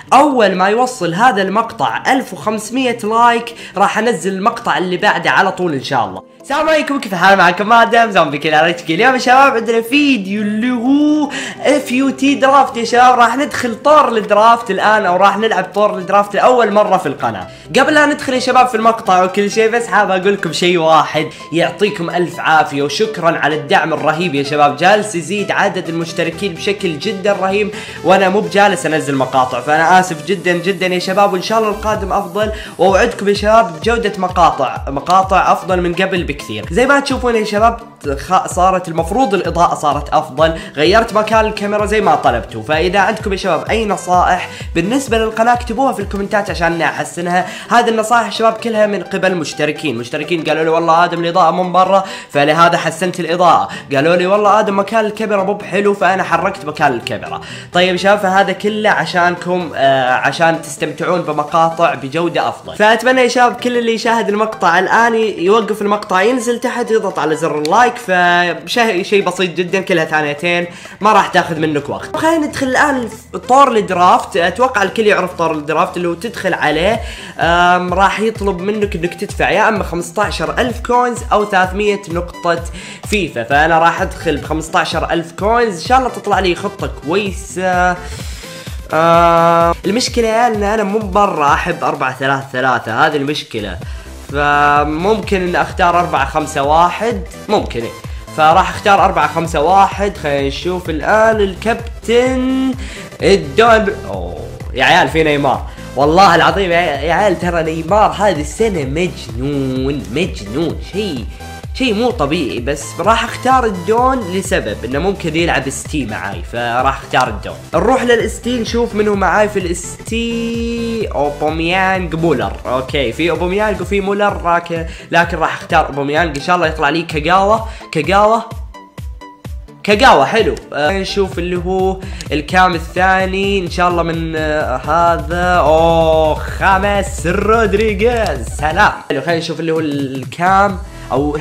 اول ما يوصل هذا المقطع 1500 لايك راح انزل المقطع اللي بعده على طول ان شاء الله. السلام عليكم، كيف الحال؟ معكم مادام زومبي كلاريتشكي. اليوم يا شباب عندنا فيديو اللي هو FUT درافت يا شباب. راح ندخل طور الدرافت الان، او راح نلعب طور الدرافت لاول مره في القناه. قبل لا ندخل يا شباب في المقطع وكل شيء، بس حاب اقول لكم شيء واحد، يعطيكم الف عافيه وشكرا على الدعم الرهيب يا شباب. جالس يزيد عدد المشتركين بشكل جدا رهيب وانا مو بجالس انزل مقاطع، فانا اسف جدا جدا يا شباب، وان شاء الله القادم افضل، واوعدكم يا شباب بجوده مقاطع افضل من قبل بكثير. زي ما تشوفون يا شباب صارت المفروض الاضاءه صارت افضل، غيرت مكان الكاميرا زي ما طلبتوا. فاذا عندكم يا شباب اي نصائح بالنسبه للقناه اكتبوها في الكومنتات عشان احسنها. هذه النصائح يا شباب كلها من قبل مشتركين قالوا لي والله ادم الاضاءه من برا، فلهذا حسنت الاضاءه. قالوا لي والله ادم مكان الكاميرا مو بحلو، فانا حركت مكان الكاميرا. طيب يا شباب، فهذا كله عشانكم، عشان تستمتعون بمقاطع بجوده افضل. فاتمنى يا شباب كل اللي يشاهد المقطع الان يوقف المقطع، ينزل تحت يضغط على زر اللايك. فشيء بسيط جدا، كلها ثانيتين ما راح تاخذ منك وقت. خلينا ندخل الان طور الدرافت. اتوقع الكل يعرف طور الدرافت، اللي هو تدخل عليه راح يطلب منك انك تدفع يا اما 15000 كوينز او 300 نقطة فيفا. فانا راح ادخل ب 15000 كوينز، ان شاء الله تطلع لي خطة كويسة. المشكلة ان انا مو برا احب 4-3-3، هذه المشكلة. فممكن ان اختار 4-5-1 ممكن، فراح اختار 4-5-1. خلينا نشوف الان الكابتن الدون. اوه يا عيال في نيمار، والله العظيم يا عيال ترى نيمار هذه السنة مجنون شيء مو طبيعي. بس راح اختار الدون لسبب انه ممكن يلعب استي معاي، فراح اختار الدون. نروح للاستي نشوف منو معاي في الاستي. اوباميانج مولر. اوكي، في اوباميانج وفي مولر، لكن راح اختار اوباميانج. ان شاء الله يطلع لي كاغاوا حلو. نشوف اللي هو الكام الثاني ان شاء الله من هذا. خامس رودريغيز، سلام. حلو، خلينا نشوف اللي هو الكام او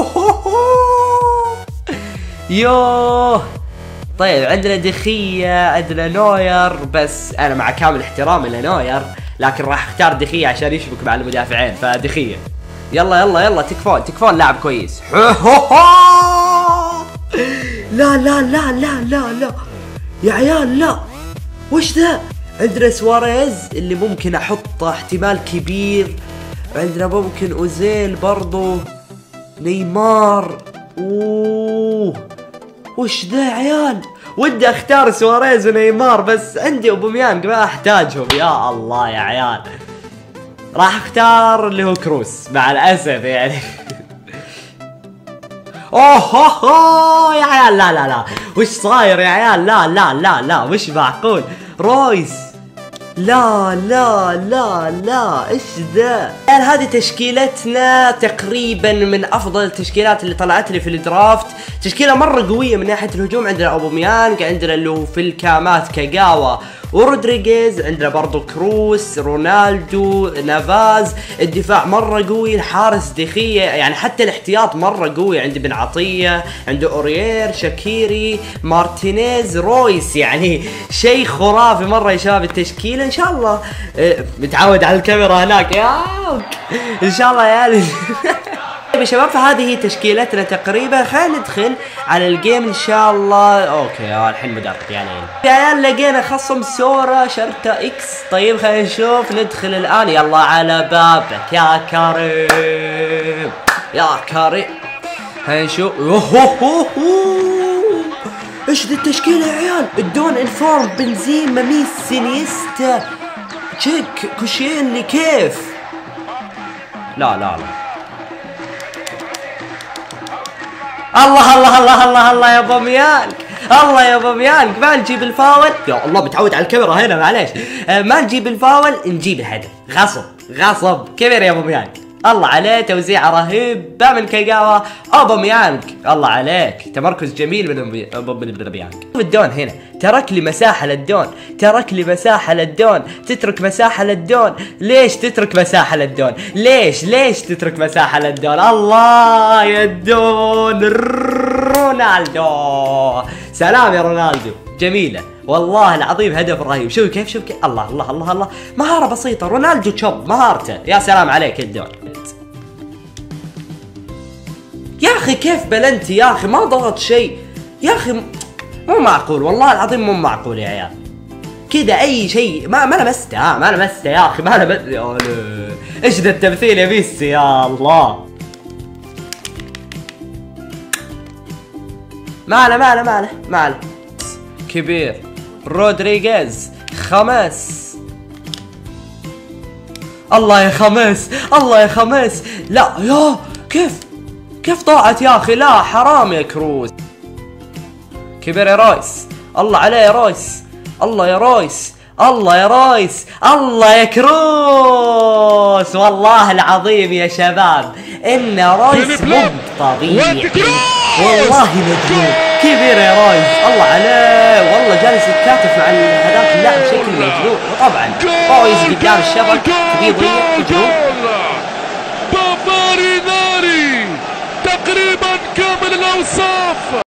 يوه. طيب عندنا دخية، عندنا نوير، بس انا مع كامل احترامي لنوير لكن راح اختار دخية عشان يشبك مع المدافعين. فدخية يلا تكفون لاعب كويس. لا يا عيال، لا وش ذا؟ عندنا سواريز اللي ممكن احطه احتمال كبير، عندنا ممكن اوزيل برضو، نيمار. وش ذا يا عيال؟ ودي اختار سواريز ونيمار بس عندي اوباميانج ما احتاجهم. يا الله يا عيال، راح اختار اللي هو كروس مع الاسف يعني. يا عيال، لا وش صاير يا عيال؟ لا وش معقول؟ رويس، لا ايش ذا؟ يعني هذه تشكيلتنا تقريبا من افضل التشكيلات اللي طلعت لي في الدرافت. تشكيله مره قويه من ناحيه الهجوم. عندنا اوباميانج، عندنا اللي هو في الكامات كاغاوا ورودريغيز، عندنا برضو كروس، رونالدو، نافاز. الدفاع مره قوي، الحارس دخية، يعني حتى الاحتياط مره قوي. عندي بن عطية، عنده اوريير، شاكيري، مارتينيز، رويس. يعني شيء خرافي مره يا شباب التشكيله. ان شاء الله متعود على الكاميرا هناك ان شاء الله يعني. طيب يا شباب، فهذه هي تشكيلتنا تقريبا. خلينا ندخل على الجيم ان شاء الله. اوكي الحين مدرب يعني يا عيال. لقينا خصم سورا شرطة اكس. طيب خلينا نشوف، ندخل الان. يلا على بابك يا كريم خلينا نشوف. ايش ذي التشكيلة يا عيال؟ الدون انفورم، بنزيما، ميسي، نيستا، تشيك، كوشيني. كيف؟ لا الله يا اوباميانج، يا اوباميانج. ما نجيب الفاول، يا الله متعود على الكاميرا هنا معليش. ما نجيب الفاول، نجيب الهدف. غصب كبير يا اوباميانج. الله عليه، توزيعه رهيبه من كاغاوا. اوباميانج الله عليك، تمركز جميل من اوباميانج. الدون هنا ترك لي مساحه للدون، تترك مساحه للدون. ليش تترك مساحه للدون؟ ليش تترك مساحه للدون؟ الله يا الدون. رونالدو، سلام يا رونالدو، جميله. والله العظيم هدف رهيب. شوف كيف الله الله الله الله، مهارة بسيطة. رونالدو تشوب مهارته، يا سلام عليك الدون. يا اخي كيف بلنتي يا اخي، ما ضغط شيء يا اخي، مو معقول والله العظيم مو معقول يا عيال. كذا اي شيء ما لمسته، ما لمسته يا اخي، ما لمسته. يا ايش ذا التمثيل يا ميسي يا الله. ما له كبير رودريغيز خمس. الله يا خمس، الله يا خمس. لا يا كيف ضاعت يا اخي، لا حرام يا كروس. كبير يا رايس، الله عليه يا رايس، الله يا رايس، الله يا رايس، الله يا كروس. والله العظيم يا شباب ان رايس مو طبيعي، والله مجنون. كبير يا رايس، الله عليه، والله جالس يتكاتف مع هذاك اللاعب بشكل مجنون. وطبعا رايس قدام الشبك كبير ضيق مجنون. بافاري ناري تقريبا كامل الاوصاف.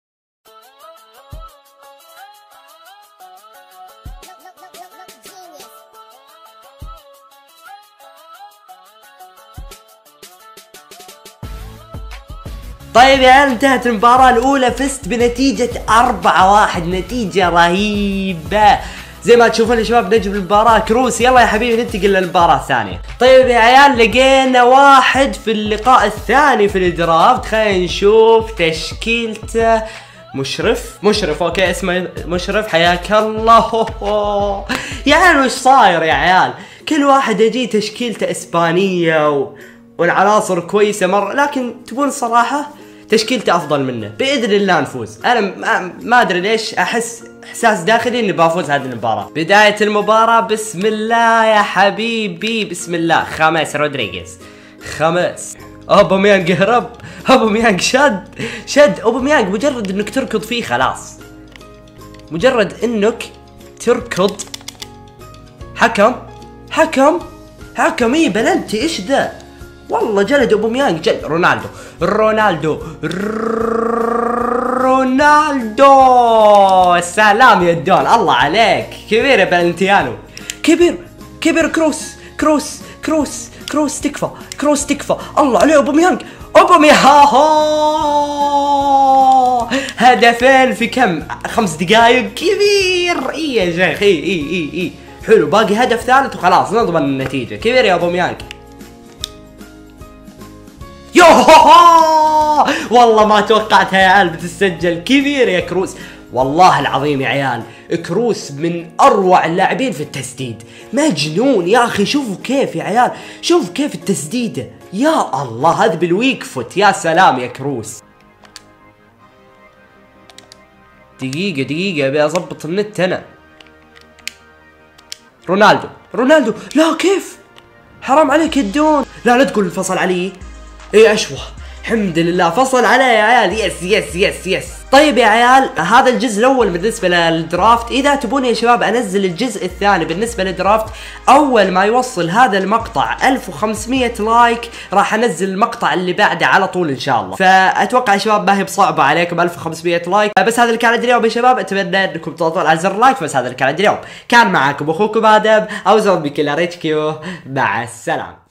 طيب يا عيال، انتهت المباراة الأولى، فزت بنتيجة 4-1، نتيجة رهيبة. زي ما تشوفون يا شباب نجم المباراة كروس. يلا يا حبيبي ننتقل للمباراة الثانية. طيب يا عيال، لقينا واحد في اللقاء الثاني في الدرافت. خلينا نشوف تشكيلته. مشرف اوكي، اسمه مشرف، حياك الله. يا عيال وش صاير يا عيال، كل واحد يجي تشكيلته اسبانية والعناصر كويسة مرة، لكن تبون الصراحة تشكيلته افضل منه. باذن الله نفوز. انا ما ادري ليش احس احساس داخلي اني بفوز هذه المباراة. بداية المباراة بسم الله يا حبيبي، بسم الله. خمس رودريغيز، خمس. اوباميانج هرب، اوباميانج شد اوباميانج. مجرد انك تركض فيه خلاص، مجرد انك تركض. حكم ايه بلنتي، ايش ذا والله، جلد اوباميانج، جلد رونالدو. سلام يا الدون، الله عليك. كبير يا بلنتيانو، كبير كروس تكفى. الله عليه اوباميانج. هدفين في كم 5 دقائق. كبير اي يا شيخ، اي حلو. باقي هدف ثالث وخلاص نضمن النتيجة. كبير يا اوباميانج. والله ما توقعتها يا عيال بتسجل. كبير يا كروس، والله العظيم يا عيال كروس من اروع اللاعبين في التسديد، مجنون يا اخي. شوفوا كيف يا عيال، شوفوا كيف التسديده، يا الله هذا بالويك فوت. يا سلام يا كروس. دقيقة ابي اضبط النت انا. رونالدو لا كيف، حرام عليك الدون. لا تقول انفصل علي. ايه اشوه، الحمد لله فصل عليه يا عيال. يس. طيب يا عيال، هذا الجزء الاول بالنسبه للدرافت. اذا تبون يا شباب انزل الجزء الثاني بالنسبه للدرافت، اول ما يوصل هذا المقطع 1500 لايك راح انزل المقطع اللي بعده على طول ان شاء الله. فاتوقع يا شباب ما هي بصعبه عليكم 1500 لايك. بس هذا اللي كان عندي اليوم يا شباب، اتمنى انكم تضغطون على زر لايك. بس هذا اللي كان عندي اليوم، كان معاكم اخوكم ادم او زومبي كيلر HQ. مع السلامه.